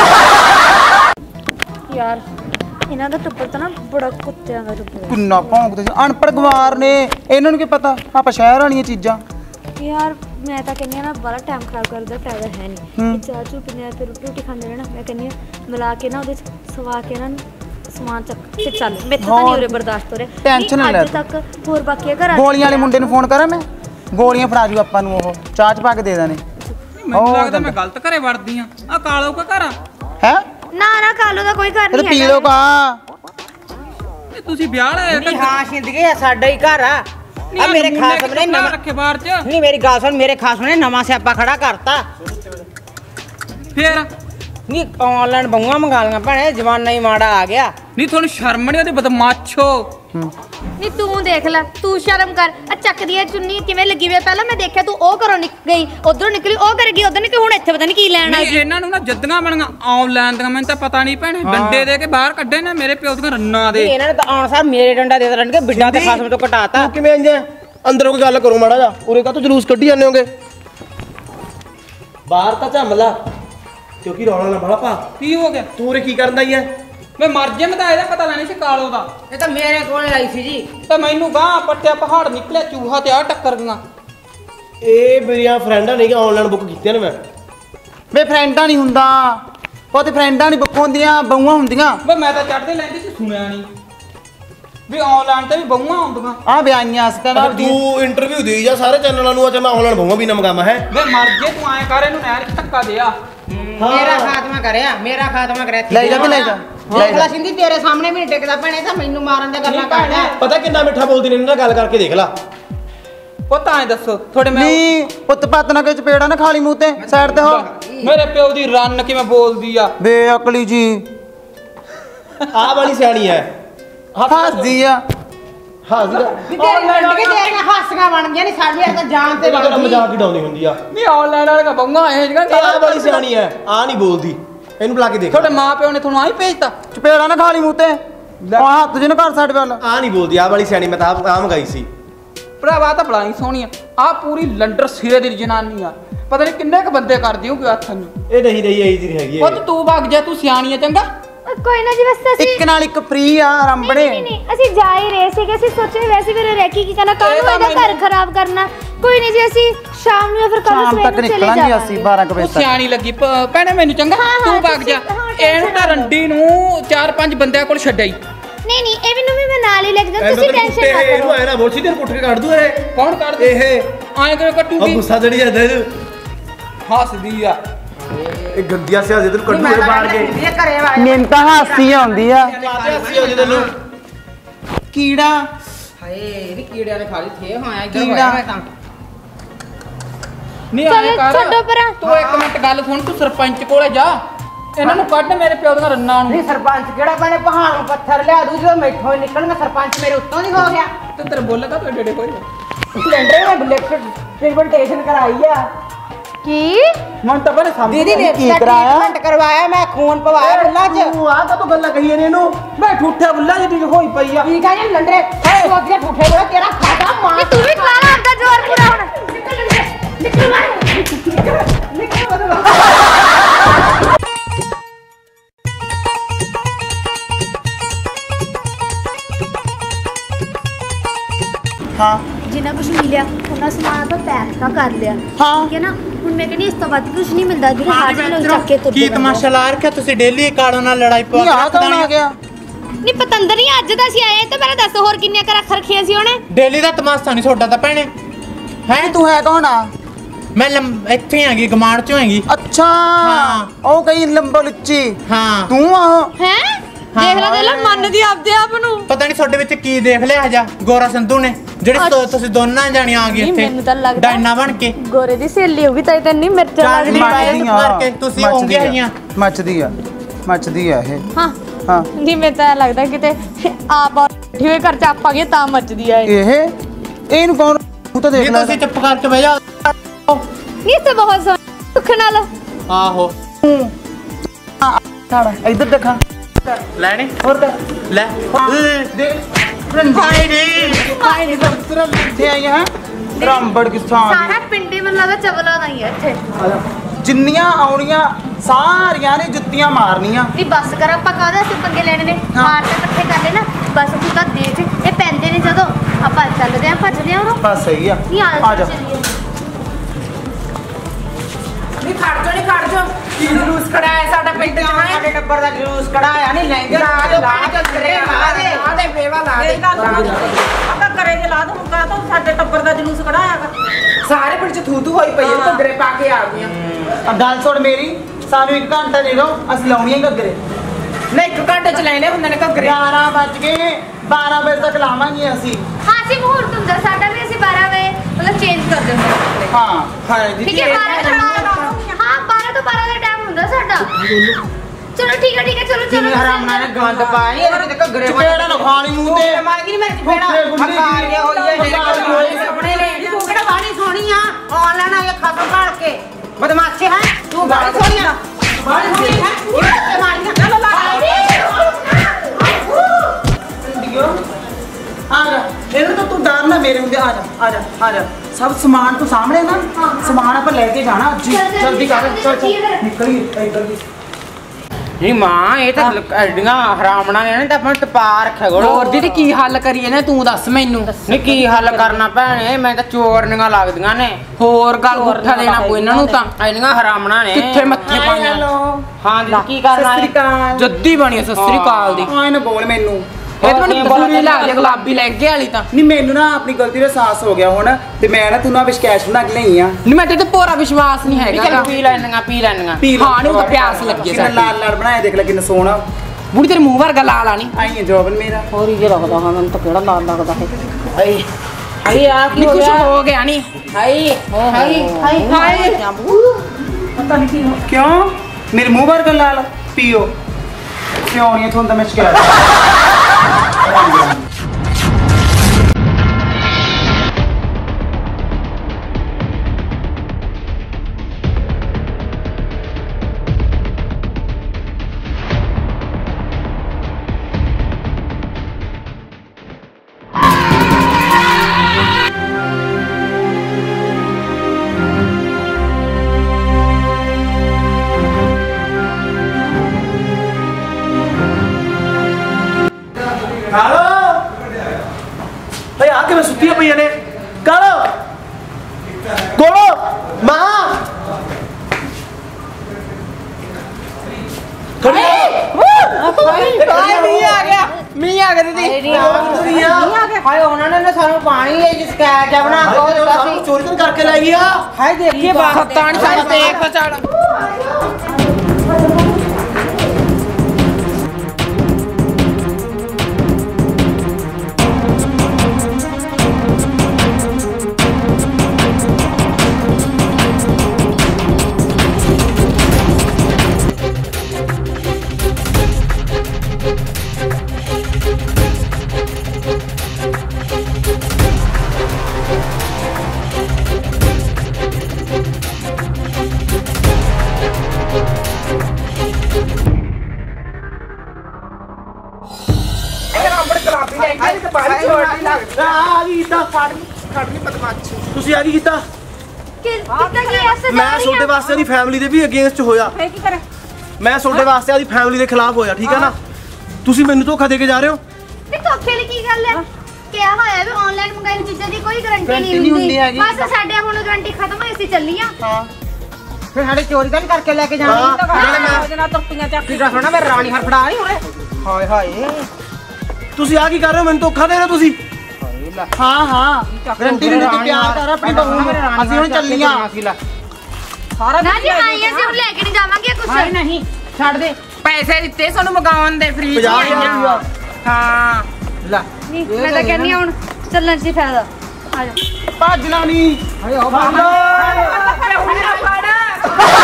ਯਾਰ ਇਹਨਾਂ ਦਾ ਟੱਬਰ ਤਾਂ ਨਾ ਬੜਾ ਕੁੱਤਿਆਂ ਦਾ ਟੱਬਰ ਕਿੰਨਾ ਭੌਂਕਦੇ ਸੀ ਅਨਪੜ੍ਹ ਗਵਾਰ ਨੇ ਇਹਨਾਂ ਨੂੰ ਕੀ ਪਤਾ ਆਪਾਂ ਸ਼ਹਿਰ ਵਾਲੀਆਂ ਚੀਜ਼ਾਂ ਯਾਰ ਮੈਂ ਤਾਂ ਕਹਿੰਦੀ ਆ ਨਾ ਬੜਾ ਟਾਈਮ ਖਰਾਬ ਕਰਦਾ ਫਾਇਦਾ ਹੈ ਨਹੀਂ ਇਹ ਚਾਹ ਚੂ ਪੀਂਦੇ ਆ ਫਿਰ ਰੋਟੀ ਰੋਟੀ ਖਾਂਦੇ ਰਹਿਣਾ ਮੈਂ ਕਹਿੰਦੀ ਆ ਮਿਲਾ ਕੇ ਨਾ ਉਹਦੇ ਚ ਸਵਾ ਕੇ ਨਾ ਸਮਾਨ ਚੱਕ ਤੇ ਚੱਲ ਮੈਥੋਂ ਤਾਂ ਨਹੀਂ ਉਰੇ ਬਰਦਾਸ਼ਤ ਹੋ ਰਿਹਾ ਟੈਨਸ਼ਨ ਨਾ ਲੈ ਅੱਜ ਤੱਕ ਹੋਰ ਬਾਕੀ ਘਰ ਗੋਲੀਆਂ ਵਾਲੇ ਮੁੰਡੇ ਨੂੰ ਫੋਨ ਕਰਾਂ ਮੈਂ ਗੋਲੀਆਂ ਫੜਾ ਜੂ ਆਪਾਂ ਨੂੰ ਉਹ ਚਾਹ ਚ ਪਾ ਕੇ ਦੇ ਦੇਣੇ ਮੈਨੂੰ ਲੱਗਦਾ ਮੈਂ ਗਲਤ ਘਰੇ ਵੜਦੀ ਆ ਆ ਕਾਲੋ ਕਾ ਘਰ ਆ ਹੈ ਨਾ ਨਾ ਕਾਲੋ ਦਾ ਕੋਈ ਘਰ ਇਹ ਨਹੀਂ ਪੀ ਲੋ ਕਾ ਇਹ ਤੁਸੀਂ ਵਿਆਹ ਲਾਇਆ ਨਹੀਂ ਹਾਂ ਸਿੰਦਗੇ ਆ ਸਾਡਾ ਹੀ ਘਰ ਆ ਆ ਮੇਰੇ ਖਾਸ ਨੇ ਨਵਾਂ ਰੱਖੇ ਬਾਹਰ ਚ ਨਹੀਂ ਮੇਰੀ ਗੱਲ ਸੁਣ ਮੇਰੇ ਖਾਸ ਨੇ ਨਵਾਂ ਸਿਆਪਾ ਖੜਾ ਕਰਤਾ ਫੇਰ ਨਹੀਂ ਆਨਲਾਈਨ ਬੰਗੂਆਂ ਮੰਗਾ ਲੀਆਂ ਭੈਣੇ ਜਵਾਨਾ ਹੀ ਮਾੜਾ ਆ ਗਿਆ ਨਹੀਂ ਤੁਹਾਨੂੰ ਸ਼ਰਮ ਨਹੀਂ ਉਹਦੇ ਬਦਮਾਸ਼ੋ ਨਹੀਂ ਤੂੰ ਦੇਖ ਲੈ ਤੂੰ ਸ਼ਰਮ ਕਰ ਆ ਚੱਕਦੀ ਐ ਚੁੰਨੀ ਕਿਵੇਂ ਲੱਗੀ ਵੇ ਪਹਿਲਾਂ ਮੈਂ ਦੇਖਿਆ ਤੂੰ ਉਹ ਘਰੋਂ ਨਿਕ ਗਈ ਉਧਰੋਂ ਨਿਕਲੀ ਉਹ ਕਰ ਗਈ ਉਧਰ ਨਿਕਲੀ ਹੁਣ ਇੱਥੇ ਪਤਾ ਨਹੀਂ ਕੀ ਲੈਣ ਨਹੀਂ ਆਈ ਇਹਨਾਂ ਨੂੰ ਨਾ ਜੱਦੀਆਂ ਬਣੀਆਂ ਆਨਲਾਈਨ ਦੀਆਂ ਮੈਨੂੰ ਤਾਂ ਪਤਾ ਨਹੀਂ ਭੈਣੇ ਡੰਡੇ ਦੇ ਕੇ ਬਾਹਰ ਕੱਢੇ ਨੇ ਮੇਰੇ ਪਿਓ ਦੀਆਂ ਰੰਨਾਂ ਦੇ ਨਹੀਂ ਇਹਨਾਂ ਨੇ ਤਾਂ ਆਉਣ ਸਾਰ ਮੇਰੇ ਡੰਡਾ ਦੇ ਦੇਣਗੇ ਬਿੱਡਾ ਤੇ ਖਾਸਮ ਤੋਂ ਘਟਾਤਾ ਤੂੰ ਕਿਵੇਂ ਇੰਜ ਅੰਦਰੋਂ ਕੋਈ ਗੱਲ ਕਰੋ ਮਾੜਾ ਜਾ ਉਰੇ ਕਾ ਤੂੰ ਜਲੂਸ ਕੱਢੀ ਜਾਂਦੇ ਹੋਗੇ ਬਾਹਰ ਤਾਂ ਝੰਮਲਾ ਕਿਉਂਕਿ ਰੌਲਾ ਨਾ ਬੜਾ ਪਾ ਕੀ ਹੋ ਗਿਆ ਤੂੰ ਉਰੇ ਕੀ ਕਰਨ ਆਈ ਐ ਮੈਂ ਮਰ ਜੇ ਮੈਂ ਤਾਂ ਇਹਦਾ ਪਤਾ ਲੈਣੀ ਸੀ ਕਾਲੋ ਦਾ। ਇਹ ਤਾਂ ਮੇਰੇ ਕੋਲ ਆਈ ਸੀ ਜੀ। ਤੇ ਮੈਨੂੰ ਗਾਂ ਪੱਟਿਆ ਪਹਾੜ ਨਿਕਲਿਆ ਚੂਹਾ ਤੇ ਆ ਟੱਕਰ ਗਈਆਂ। ਇਹ ਮੇਰੀਆਂ ਫਰੈਂਡਾਂ ਨਹੀਂ ਆਨਲਾਈਨ ਬੁੱਕ ਕੀਤੀਆਂ ਨੇ ਮੈਂ। ਵੇ ਫਰੈਂਡਾਂ ਨਹੀਂ ਹੁੰਦਾ ਉਹ ਤੇ ਫਰੈਂਡਾਂ ਨਹੀਂ ਬੁੱਕ ਹੁੰਦੀਆਂ ਬਹੂਆਂ ਹੁੰਦੀਆਂ। ਵੇ ਮੈਂ ਤਾਂ ਚੜਦੇ ਲੈਂਦੀ ਸੀ ਸੁਣਿਆ ਨਹੀਂ ਵੀ ਆਨਲਾਈਨ ਤੇ ਵੀ ਬਹੂਆਂ ਆਉਂਦੀਆਂ। ਆ ਵਿਆਹੀਆਂ ਅਸਤਾਂ ਅੱਛਾ ਤੂੰ ਇੰਟਰਵਿਊ ਦੇਈ ਜਾ ਸਾਰੇ ਚੈਨਲਾਂ ਨੂੰ। ਅੱਛਾ ਮੈਂ ਆਨਲਾਈਨ ਬਹੂਆਂ ਵੀ ਨਾ ਮੰਗਾਵਾਂ ਹੈ। ਵੇ ਮਰ ਜੇ ਤੂੰ ਐਂ ਕਰ ਇਹਨੂੰ ਨਹਿਰ 'ਚ ਧੱਕਾ ਦੇ ਆ। ਮੇਰਾ ਖਾਤਮਾ ਕਰਿਆ ਮੇਰਾ ਖਾਤਮਾ ਕਰਿਆ। ਲੈ ਜਾ ਕੇ ਲੈ ਜਾ ਲੈ ਜਾ। ਸਿੰਧੀ ਤੇਰੇ ਸਾਹਮਣੇ ਵੀ ਟਿਕਦਾ ਭੈਣੇ ਤਾਂ ਮੈਨੂੰ ਮਾਰਨ ਦੀਆਂ ਗੱਲਾਂ ਕਰਦਾ। ਪਤਾ ਕਿੰਨਾ ਮਿੱਠਾ ਬੋਲਦੀ ਨੇ ਇਹਨਾਂ ਨਾਲ ਗੱਲ ਕਰਕੇ ਦੇਖ ਲਾ। ਪੁੱਤ ਐਂ ਦੱਸੋ ਥੋੜੇ ਮੈਂ ਨਹੀਂ ਪੁੱਤ ਪੱਤ ਨਾ ਕੇ ਚਪੇੜਾ ਨਾ ਖਾਲੀ ਮੂੰਹ ਤੇ ਸਾਈਡ ਤੇ ਹੋ। ਮੇਰੇ ਪਿਓ ਦੀ ਰੰਨ ਕਿਵੇਂ ਬੋਲਦੀ ਆ। ਬੇ ਅਕਲੀ ਜੀ ਆਹ ਵਾਲੀ ਸਿਆਣੀ ਹੈ। ਹੱਸਦੀ ਆ ਹੱਸਦੀ ਵੀ ਤੇਰੀ ਲੰਡ ਕੇ ਤੇਰੀਆਂ ਹਾਸੀਆਂ ਬਣ ਗਈਆਂ ਨਹੀਂ ਸਾਡੀਆਂ ਤਾਂ ਜਾਨ ਤੇ ਤੇਰਾ ਬਣਦੀ। ਮਜ਼ਾਕ ਹੀ ਡਾਉਂਦੀ ਹੁੰਦੀ ਆ। ਨਹੀਂ ਆਨਲਾਈਨ ਵਾਲੀਆਂ ਬਹੂਆਂ ਇਹ ਜਿਹੀਆਂ ਇਹ ਆਹ ਵਾਲੀ ਸਿਆਣੀ ਹੈ। ਆ ਨਹੀਂ ਬੋਲਦੀ ਇਹਨੂੰ ਬੁਲਾ ਕੇ ਦੇਖ। ਤੁਹਾਡੇ ਮਾਂ ਪਿਓ ਨੇ ਤੁਹਾਨੂੰ ਆਹੀ ਭੇਜਤਾ। ਚਪੇੜਾ ਨਾ ਖਾਲੀ ਮੂੰਹ ਤੇ ਆ ਹੱਥ ਜਿਹਨੇ ਘਰ ਸਾਡੇ ਵੱਲ। ਆ ਨਹੀਂ ਬੋਲਦੀ ਆਹ ਵਾਲੀ ਸਿਆਣੀ। ਮੈਂ ਤਾਂ ਆ ਮੰਗਾਈ ਸੀ ਭਰਾਵਾ ਤਾਂ ਬੜਾ ਹੀ ਸੋਹਣੀ ਆ। ਆ ਪੂਰੀ ਲੰਡਰ ਸਿਰੇ ਦੀ ਜਨਾਨੀ ਆ। ਪਤਾ ਨਹੀਂ ਕਿੰਨੇ ਕ ਬੰਦੇ ਕਰਦੀ ਹੋਊਗੀ ਹੱਥ ਨੂੰ। ਇਹ ਨਹੀਂ ਨਹੀਂ ਆਈ ਦੀ ਹੈਗੀ ਉਹ ਤੂੰ ਭੱਗ ਜਾ ਤੂੰ ਸਿਆਣੀ ਆ ਚੰਗਾ। ਕੋਈ ਨਾ ਜੀ ਬਸ ਅਸੀਂ ਇੱਕ ਨਾਲ ਇੱਕ ਫ੍ਰੀ ਆ ਰੰਬੜੇ। ਨਹੀਂ ਨਹੀਂ ਅਸੀਂ ਜਾ ਹੀ ਰਹੇ ਸੀਗੇ। ਅਸੀਂ ਸੋਚੇ ਵੈਸੇ ਵੀ ਰਹਿ ਕੀ ਕਰਨਾ ਕੱਲ ਨੂੰ ਇਹਦਾ ਘਰ ਖਰਾਬ ਕਰਨਾ। ਕੋਈ ਨਹੀਂ ਜੀ ਅਸੀਂ ਸ਼ਾਮ ਨੂੰ ਜਾਂ ਫਿਰ ਕੱਲ ਸ਼ਾਮ ਸਵੇਰ ਤੱਕ ਨੂੰ ਚਲੇ ਨਿਕਲਾਂਗੇ ਜਾਵਾਂਗੇ। ਅਸੀਂ ਬਾਰਾਂ ਕੁ ਤੂੰ ਵਜੇ ਤੱਕ। ਸਿਆਣੀ ਲੱਗੀ ਭ- ਭੈਣੇ ਮੈਨੂੰ ਚੰਗਾ ਹਾਂ, ਹਾਂ, ਤੂੰ ਭੱਗ ਜਾ। ਤੁਸੀਂ- ਹਾਂ, ਇਹਨੂੰ ਤਾਂ ਰੰਡੀ ਨੂੰ ਚਾਰ ਪੰਜ ਬੰਦਿਆਂ ਕੋਲ ਛੱਡਾਈ। ਨਹੀਂ ਨਹੀਂ ਇਹ ਮੈਨੂੰ ਵੀ ਮੈਂ ਨਾਲ ਹੀ ਲੈ ਕੇ ਜਾਵਾਂ। ਤੁਸੀਂ ਟੈਨਸ਼ਨ ਨਾ ਇਹਨੂੰ ਕਰੋ। ਆਇਆ ਨਾ ਬੋਲ ਸਿੱਧੇ ਕੁੱਟ ਕੇ ਕੱਢ ਦੂ ਇਹ। ਕੌਣ ਕੱਢ ਦੇ ਇਹ ਐਂ ਕਿਵੇਂ ਉਹ ਕੱਟੂਗੀ। ਗੁੱਸਾ ਚੜੀ ਜਾਂਦਾ ਇਹਨੂੰ। ਹੱਸਦੀ ਆ। ਇਹ ਗੰਦੀਆਂ ਸਿਆ ਜਿਹਨੂੰ ਕੱਢੂ ਇਹ ਬਾਹਰ ਕੇ। ਇਹ ਘਰੇ ਆਵਾਜ਼ ਮੈਨੂੰ ਤਾਂ ਹਾਸੀ ਆਉਂਦੀ ਆ। ਕਾਹਦੇ ਹੱਸੀ ਹੋ ਜੇ ਤੈਨੂੰ। ਕੀੜਾ ਹਾਏ ਵੀ ਕੀੜਿਆਂ ਨੇ ਖਾ ਲਈ ਥੇ ਹਾਂ ਇੱਧਰ ਕੀੜਾ। ਹੋਇਆ ਮੈਂ ਤਾਂ। ਨਹੀਂ ਐਂ ਚਲੋ ਕਰ ਛੱਡੋ ਪਰਾਂ। ਤੂੰ ਇੱਕ ਮਿੰਟ ਗੱਲ ਸੁਣ ਤੂੰ ਸਰਪੰਚ ਕੋਲੇ ਜਾ। ਇਹਨਾਂ ਨੂੰ ਕੱਢ ਮੇਰੇ ਪਿਓ ਦੀਆਂ ਰੰਨਾਂ ਨੂੰ। ਨਹੀਂ ਸਰਪੰਚ ਕਿਹੜਾ ਭੈਣੇ ਪਹਾੜ ਨੂੰ ਪੱਥਰ ਲਿਆ ਦੂ ਜਦੋਂ ਮੈਥੋਂ ਹੀ ਨਿਕਲਣਗਾ। ਸਰਪੰਚ ਮੇਰੇ ਉੱਤੋਂ ਦੀ ਹੋ ਗਿਆ। ਤੇ ਤੇਰੇ ਬੋਲੇਗਾ ਤੂੰ ਏਡੇ ਏਡੇ ਹੋਏ। ਸਿਲੰਡਰ ਨੇ ਬਲੈਕਟੇਸ਼ਨ ਕਰਾਈ ਆ। ਕੀ ਮਨ ਤਾਂ ਬੜੇ ਸਾਹਮਣੇ ਦੀਦੀ ਨੇ ਕੀ ਕਰਾਇਆ? ਟ੍ਰੀਟਮੈਂਟ ਕਰਵਾਇਆ ਮੈਂ ਖੂਨ ਪਵਾਇਆ ਬੁੱਲਾਂ 'ਚ। ਤੂੰ ਆ ਤਾਂ ਤੂੰ ਗੱਲਾਂ ਕਹੀਆਂ ਨੇ ਇਹਨੂੰ। ਮੈਂ ਠੂਠੇ ਬੁੱਲਾ ਜਿਹੀ ਹੋਈ ਪਈ ਆ। ਠੀਕ ਆ ਜੀ ਲੰਡਰੇ ਤੂੰ ਅੱਗੇ ਠੂਠੇ ਬੋਲ ਤੇਰਾ ਖਾਦਾ ਮਾਂ। ਇਹ ਤੂੰ ਵੀ ਖਾ ਲਾ ਆਪਦਾ ਜ਼ੋਰ ਪੂਰਾ ਹੁਣ। ਨਿਕਲ ਲੰਡਰੇ ਨਿਕਲ ਮਾਰ ਨਿਕਲ ਬਦਲ। ਹਾਂ ਜਿੰਨਾ ਕੁਝ ਮਿਲਿਆ ਉਹਨਾਂ ਸਮਾਨ ਆਪਾਂ ਪੈਕ ਤਾਂ ਕਰ ਲਿਆ। ਹਾਂ। ਠੀਕ ਹੈ ਨਾ ਹੁਣ ਮੈਂ ਕਹਿੰਦੀ ਇਸ ਤੋਂ ਵੱਧ ਕੁਝ ਨਹੀਂ ਮਿਲਦਾ। ਜਿਹੜੇ ਹਾਜ਼ਰ ਨੂੰ ਚੱਕ ਕੇ ਤੁਰ ਕੀ ਤਮਾਸ਼ਾ ਲਾ ਰੱਖਿਆ ਤੁਸੀਂ ਡੇਲੀ ਕਾੜੋ ਨਾਲ ਲੜਾਈ ਪਵਾ ਆ ਕੌਣ ਆ ਗਿਆ? ਨਹੀਂ ਪਤੰਦਰ ਨਹੀਂ ਅੱਜ ਦਾ ਸੀ ਆਏ ਤਾਂ ਪਹਿਲਾਂ ਦੱਸ ਹੋਰ ਕਿੰਨੀਆਂ ਕਰ ਰੱਖ ਰੱਖੀਆਂ ਸੀ ਉਹਨੇ। ਡੇਲੀ ਦਾ ਤਮਾਸ਼ਾ ਨਹੀਂ ਛੋਟਾ ਤਾਂ ਭੈਣੇ ਹੈ ਤੂੰ ਹੈ ਕੌਣ ਆ? ਮੈਂ ਲੰਮ- ਇੱਥੇ ਹੈਗੀ ਗਮਾਨ ਚੋਂ ਹੈਗੀ। ਅੱਛਾ ਹਾਂ। ਉਹ ਕਈ ਲੰਬੋ ਲੁੱਚੀ ਹਾਂ ਤੂੰ ਆ? ਹੈ ਦੇਖ ਲੈ ਦੇਖ ਲੈ ਮੰਨਦੀ ਆਪਦੇ ਆਪ ਨੂੰ। ਪਤਾ ਨਹੀਂ ਤੁਹਾਡੇ ਵਿੱਚ ਕੀ ਦੇਖ ਲਿਆ ਜਾ ਗੋਰਾ ਸੰਧੂ ਨੇ ਜਿਹੜੇ ਸੋ- ਤੁਸੀਂ ਦੋਨਾਂ ਜਾਣੀਆਂ ਆ ਗਏ ਨਹੀਂ, ਇੱਥੇ ਮੈਨੂੰ ਤਾਂ ਲੱਗਦਾ- ਡਾਇਨਾ ਬਣ ਕੇ। ਗੋਰੇ ਦੀ ਸਹੇਲੀ ਹੋਗੀ ਤਾਂ ਤੇ ਨਹੀਂ ਮਿਰਚਾਂ ਚਾਂਦਨੀ ਲੱਗਦੀਆਂ। ਪਾਇਆ ਮੱਚਦੀ ਇਸ ਕਰਕੇ ਤੁਸੀਂ ਮੱਚਦੀ ਹੋਂਗੇ ਆ। ਹੈਗੀਆਂ। ਮੱਚਦੀ ਆ ਮੱਚਦੀ ਆ ਇਹ। ਹਾਂ ਹਾਂ ਨਹੀਂ ਮੈਨੂੰ ਤਾਂ ਐਂ ਲੱਗਦਾ ਕਿਤੇ ਆਪ ਬੈਠੀ ਹੋਏ ਘਰ ਚ ਆਪਾਂ ਗਏ ਤਾਂ ਮੱਚਦੀ ਆ ਇਹ। ਇਹ ਇਹਨੂੰ ਕੌਣ ਤੂੰ ਤਾਂ ਦੇਖ ਨਹੀਂ ਲੈ। ਤੁਸੀਂ ਚੁੱਪ ਕਰਕੇ ਬਹਿ ਜਾਓ। ਨਹੀਂ ਤੇ ਬਹੁਤ ਸੋਹਣੀ ਸੁੱਖ ਨਾਲ। ਆਹੋ ਸਾੜਾ ਇੱਧਰ ਦੇਖਾ ਲੈਣੇ ਹੋਰ ਦੇ ਲੈ ਦੇਖ ਹਾਏ ਰੇ ਹਾਏ ਨੀ ਦਫਤਰ ਇੱਥੇ ਆਈ ਹੈ ਰੰਬੜ ਕਿਸਾਨ ਸਾਰਾ ਪਿੰਡੀ ਮੈਨੂੰ ਲੱਗਦਾ ਚਵਲਾ ਦਾ ਹੀ ਹੈ ਇੱਥੇ। ਜਿੰਨੀਆਂ ਆਉਣੀਆਂ ਸਾਰੀਆਂ ਨੇ ਜੁੱਤੀਆਂ ਮਾਰਨੀਆਂ। ਨਹੀਂ ਬੱਸ ਕਰ ਆਪਾਂ ਕਾਹਦਾ ਅਸੀਂ ਪੰਗੇ ਲੈਣੇ ਨੇ। ਮਾਰ ਤੇ ਇਕੱਠੇ ਕਰ ਲੈ ਨਾ ਬਸ ਤੂੰ ਤਾਂ ਦੇਖ ਇਹ ਪੈਂਦੇ ਨੇ ਜਦੋਂ ਆਪਾਂ ਚੱਲਦੇ ਆਂ ਭੱਜਦੇ ਆਂ ਉਰੋਂ। ਬਸ ਸਹੀ ਆ ਨਹੀਂ ਆ ਆ ਜਾ ਚੱਲੀਏ। ਨਹੀਂ ਖੜ ਜਾ ਨਹੀਂ ਖੜ ਜਾ ਕੀ ਜਲੂਸ ਕਢਾਇਆ ਸਾਡਾ ਪਿੰਡ ਚ ਹੈ। ਸਾਡੇ ਟੱਬਰ ਦਾ ਜਲੂਸ ਕਢਾਇਆ ਨਹੀਂ ਲੈਂਦੇ ਲਾ ਦੇ ਲਾ ਦੇ ਤੇਰੇ ਲਾ ਦੇ ਲਾ ਦੇ ਬੇਵਾ ਲਾ ਦੇ ਆਪਾਂ ਕਰੇ ਜੇ ਲਾ ਦੂੰ ਕਾ ਤਾਂ ਸਾਡੇ ਟੱਬਰ ਦਾ ਜਲੂਸ ਕਢਾਇਆ ਕਰ। ਸਾਰੇ ਪਿੰਡ ਚ ਥੂ ਥੂ ਹੋਈ ਪਈ ਹੈ ਘੱਗਰੇ ਪਾ ਕੇ ਆ ਗਈਆਂ। ਆ ਗੱਲ ਸੁਣ ਮੇਰੀ ਸਾਨੂੰ ਇੱਕ ਘੰਟਾ ਦੇ ਦਿਓ ਅਸੀਂ ਲਾਉਣੀਆਂ ਘੱਗਰੇ। ਨਹੀਂ ਇੱਕ ਘੰਟੇ ਚ ਲੈਣੇ ਹੁੰਦੇ ਨੇ ਘੱਗਰੇ। ਗਿਆਰਾਂ ਵੱਜ ਗਏ ਬਾਰਾਂ ਵਜੇ ਤੱਕ ਲਾਵਾਂਗੇ ਅਸੀਂ। ਹਾਂ ਅਸੀਂ ਮੁਹੂਰਤ ਹੁੰਦਾ ਸਾਡਾ ਵੀ ਅਸੀਂ ਬਾਰਾਂ ਵਜੇ ਮਤਲਬ ਚੇਂਜ ਕਰ ਦਿੰਦੇ ਹਾਂ। ਹਾਂ ਹਾਂ ਜੀ ਠੀਕ ਹੈ ਬਾਰਾਂ ਤੋਂ ਬਾਰਾਂ ਹਾਂ ਬਾਰਾਂ ਤੋਂ ਬਾਰਾਂ ਦਾ ਟਾਈਮ ਹੁੰਦਾ ਸਾਡਾ। ਚਲੋ ਠੀਕ ਹੈ ਠੀਕ ਹੈ ਚਲੋ ਚਲੋ ਕਿੰਨੀ ਹਰਾਮ ਨਾਲ ਗੰਦ ਪਾਇਆ ਇਹਦੇ ਤੇ ਘੱਗਰੇ ਚਪੇੜਾ ਨਾ ਖਾਣੀ ਮੂੰਹ ਤੇ। ਮਾਰ ਗਈ ਨੀ ਮੇਰੇ ਚਪੇੜਾ ਹਕਾਰੀਆਂ ਹੋਈ ਹੈ ਮੇਰੇ ਕੋਲ ਆਪਣੇ ਲਈ ਤੂੰ ਕਿਹੜਾ ਬਾਣੀ ਸੋਹਣੀ ਆ ਆਨਲਾਈਨ ਆ ਇਹ ਖਤਮ ਕਰ ਕੇ ਬਦਮਾਸ਼ੇ ਹੈ ਤੂੰ ਬਾਣੀ ਸੋਹਣੀ ਆ ਬਾਣੀ ਸੋਹਣੀ ਹੈ ਇਹ ਮਾਰੀਆਂ ਨਾ ਲਾ ਆ ਜਾ ਇਹਨੂੰ ਤਾਂ ਤੂੰ ਡਰ ਨਾ ਮੇਰੇ ਹੁੰਦੇ ਆ ਜਾ ਆ ਜਾ ਆ ਜਾ ਸਭ ਸਮਾਨ ਤੂੰ ਸਾਹਮਣੇ ਨਾ ਸਮਾਨ ਆਪਾਂ ਲੈ ਕੇ ਜਾਣਾ ਅੱਜ ਹੀ। ਚੱਲ, ਚੱਲ, ਜਲਦੀ ਕਰ ਚੱਲ, ਚੱਲ ਚੱਲ, ਚੱਲ ਨਿਕਲੀ ਇੱਧਰ ਦੀ ਨਹੀਂ ਮਾਂ ਇਹ ਤਾਂ ਐਡੀਆਂ ਹਰਾਮਣਾ ਨੇ ਤਾਂ ਆਪਾਂ ਟਪਾ ਰੱਖਿਆ ਗੋਲੋ। ਹੋਰ ਦੀਦੀ ਕੀ ਹੱਲ ਕਰੀਏ ਨੇ ਤੂੰ ਦੱਸ ਮੈਨੂੰ। ਨਹੀਂ ਕੀ ਹੱਲ ਕਰਨਾ ਭੈਣੇ, ਮੈਂ ਤਾਂ ਚੋਰਨੀਆਂ ਲੱਗਦੀਆਂ ਨੇ। ਹੋਰ ਗੱਲ ਉੱਠਾ ਦੇਣਾ ਕੋਈ ਇਹਨਾਂ ਨੂੰ ਤਾਂ ਐਡੀਆਂ ਹਰਾਮਣਾ ਨੇ ਕਿੱਥੇ ਮੱਥੇ ਪਾਈਆਂ। ਹਾਂ ਜੀ ਕੀ ਕਰਨਾ ਹੈ? ਜੱਦੀ ਬਣੀ ਸਤਿ ਸ੍ਰੀ ਅਕਾਲ ਦੀ। ਆਏ ਨਾ ਬੋਲ ਮੈਨੂੰ। ਇਹ ਤਾਂ ਮੈਨੂੰ ਪੂਰੀ ਲਾ ਦੇ ਗੁਲਾਬੀ ਲਹਿੰਗੇ ਵਾਲੀ ਤਾਂ। ਨਹੀਂ ਮੈਨੂੰ ਨਾ ਆਪਣੀ ਗਲਤੀ ਦਾ ਅਹਿਸਾਸ ਹੋ ਗਿਆ ਹੁਣ ਤੇ ਮੈਂ ਨਾ ਤੂੰ ਨਾ ਵਿਸ਼ਕੈਸ਼ ਬਣਾ ਕੇ ਲਈ ਆ। ਨਹੀਂ ਮੈਂ ਤੇ ਪੂਰਾ ਵਿਸ਼ਵਾਸ ਨਹੀਂ ਹੈਗਾ। ਚੱਲ ਪੀ ਲੈਣੀਆਂ ਪੀ ਲੈਣੀਆਂ। ਹਾਂ ਨੂੰ ਤਾਂ ਪਿਆਸ ਲੱਗੀ ਕਿੰਨਾ ਲਾਲ ਲਾਲ ਬਣਾਇਆ ਦੇਖ ਲੈ ਕਿੰਨਾ ਸੋਹਣਾ। ਬੁੜੀ ਤੇਰੇ ਮੂੰਹ ਵਰਗਾ ਲਾਲ ਆ ਨਹੀਂ। ਆਈ ਹੈ ਜੋਬਨ ਮੇਰਾ। ਹੋਰ ਹੀ ਜੇ ਲੱਗਦਾ ਹਾਂ ਮੈਨੂੰ ਤਾਂ ਕਿਹੜਾ ਲਾਲ ਲੱਗਦਾ ਹੈ। ਹਾਏ ਹਾਏ ਆ ਕੀ ਹੋ ਕੁਝ ਗਿਆ? ਹੋ ਗਿਆ ਨਹੀਂ। ਹਾਏ ਹਾਏ ਹਾਏ ਹਾਏ ਪਤਾ ਨਹੀਂ ਕੀ ਹੋ ਕਿਉਂ ਮੇਰੇ ਮੂੰਹ ਵਰਗਾ ਲਾਲ ਪੀਓ ਕਿਉਂ ਨਹੀਂ ਤੁਹਾਨੂੰ ਤਾਂ ਮੈਂ ਸ਼ਿਕਾਇਤ ਕਾਲੋ ਭਈ ਆ ਕੇ ਮੈਂ ਸੁੱਤੀ ਪਈ ਨੇ ਕਾਲੋ ਕੋਲੋ ਮਾਂ ਖੜੀ ਮੀਂਹ ਆ ਗਿਆ ਮੀਂਹ ਆ ਗਿਆ ਦੀਦੀ। ਹਾਏ ਉਹਨਾਂ ਨੇ ਨਾ ਸਾਨੂੰ ਪਾਣੀ ਇਹ ਜਿਸ ਸਕੈਚ ਆ ਬਣਾ ਕੇ ਉਹ ਦਿੱਤਾ ਸੀ। ਚੋਰੀ ਤਾਂ ਕਰਕੇ ਲੈ ਗਿਆ। ਹਾਏ ਦੇਖੀਏ ਬਾਹਰ ਖੱਤਾਂ ਨਹੀਂ ਸਾਨੂੰ ਦੇਖ ਬਚਾੜ। ਆ ਗਈ ਤਾਂ ਫੜ ਫੜ ਨਹੀਂ ਬਦਮਾਸ਼ ਤੁਸੀਂ ਆ ਕੀ ਕੀਤਾ? ਕਿੱਦਾਂ ਕੀ ਐਸੇ ਮੈਂ ਤੁਹਾਡੇ ਵਾਸਤੇ ਦੀ ਫੈਮਿਲੀ ਦੇ ਵੀ ਅਗੇਂਸਟ ਹੋਇਆ। ਫੇਰ ਕੀ ਕਰੇ? ਮੈਂ ਤੁਹਾਡੇ ਵਾਸਤੇ ਆਦੀ ਫੈਮਿਲੀ ਦੇ ਖਿਲਾਫ ਹੋਇਆ ਠੀਕ ਹੈ ਨਾ। ਤੁਸੀਂ ਮੈਨੂੰ ਧੋਖਾ ਦੇ ਕੇ ਜਾ ਰਹੇ ਹੋ। ਤੇ ਧੋਖੇ ਲਈ ਕੀ ਗੱਲ ਹੈ? ਕਿਹਾ ਹੋਇਆ ਵੀ ਆਨਲਾਈਨ ਮੰਗਾਈਆਂ ਚੀਜ਼ਾਂ ਦੀ ਕੋਈ ਗਾਰੰਟੀ Guarantee ਨਹੀਂ ਨਹੀਂ ਹੁੰਦੀ। ਹੁੰਦੀ ਹੈਗੀ। ਬਸ ਸਾਡੇ ਹੁਣ ਗਾਰੰਟੀ ਖਤਮ ਹੋਈ ਸੀ ਚੱਲੀਆਂ। ਹਾਂ ਫਿਰ ਸਾਡੇ ਚੋਰੀ ਤਾਂ ਨਹੀਂ ਕਰਕੇ ਲੈ ਕੇ ਹਾਂ। ਜਾਣੀ। ਨਾਲੇ ਮੈਂ ਉਹਦੇ ਨਾਲ ਤੁਰਪੀਆਂ ਚੱਕ ਕੀ ਦੱਸਣਾ ਮੈਂ ਰਾਣੀ ਹਰ ਫੜਾ ਨਹੀਂ ਉਰੇ। ਹਾਏ ਹਾਏ ਤੁਸੀਂ ਆ ਕੀ ਕਰ ਰਹੇ ਹੋ? ਮੈਨੂੰ ਧੋਖਾ ਦੇ ਰਹੇ ਹੋ ਤੁਸੀਂ। ਹਾਂ ਹਾਂ ਗਰੰਟੀ ਨਹੀਂ ਦਿੱਤੀ ਪਿਆਰ ਕਰ ਆਪਣੀ ਬਹੂ ਨੂੰ। ਅਸੀਂ ਹੁਣ ਚੱਲੀਆਂ। ਸਾਰਾ ਨਾ ਜੀ ਆਈਆਂ ਸੀ ਹੁਣ ਲੈ ਕੇ ਨਹੀਂ ਜਾਵਾਂਗੇ ਕੁਛ। ਹਾਏ ਨਹੀਂ ਛੱਡ ਦੇ। ਪੈਸੇ ਦਿੱਤੇ ਸਾਨੂੰ ਮਗਾਉਣ ਦੇ ਫ੍ਰੀ ਚ ਪੰਜਾਹ ਹਜ਼ਾਰ ਰੁਪਇਆ। ਹਾਂ ਲੈ ਨਹੀਂ ਮੈਂ ਤਾਂ ਕਹਿੰਦੀ ਹਾਂ ਹੁਣ ਚੱਲਣ ਸੀ ਫਾਇਦਾ। ਆ ਜਾ ਭੱਜਣਾ ਨਹੀਂ। ਹਾਏ ਉਹ ਫੜ